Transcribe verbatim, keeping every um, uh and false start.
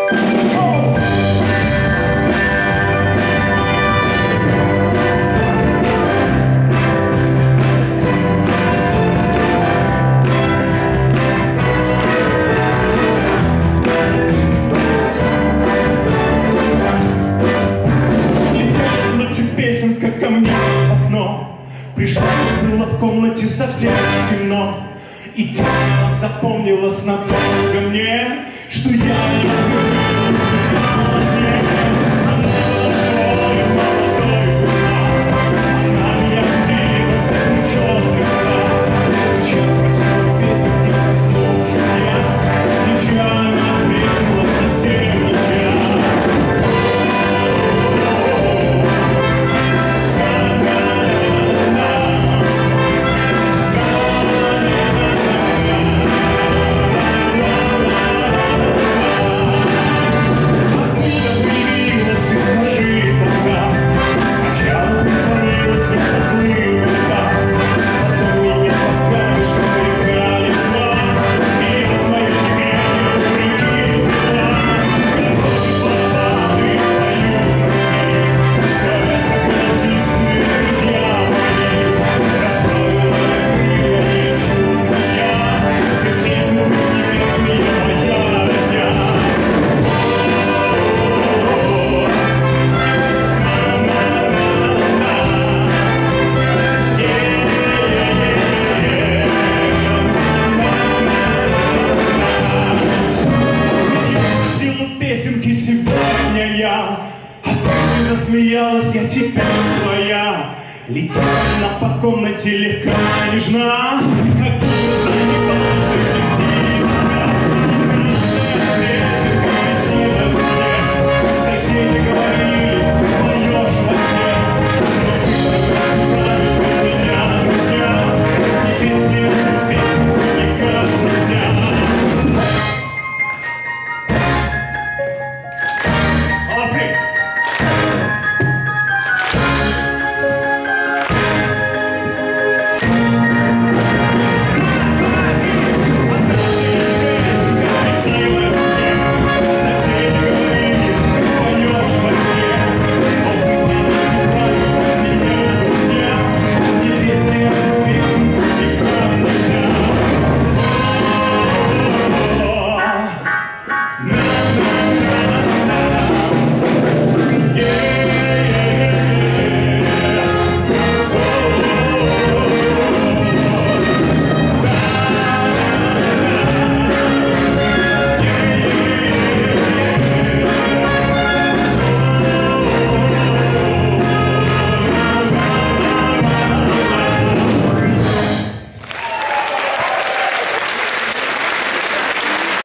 Пришла, было в комнате совсем темно, и тема запомнилась надолго мне, что я не усмехалась мне. Она была живой, молодой душа, она меня будила заключенный сна. Чем спросила песенки, проснувшись я, ничья ответила совсем ничья. Сегодня я опять засмеялась, я теперь твоя. Летела по комнате легка, нежна, как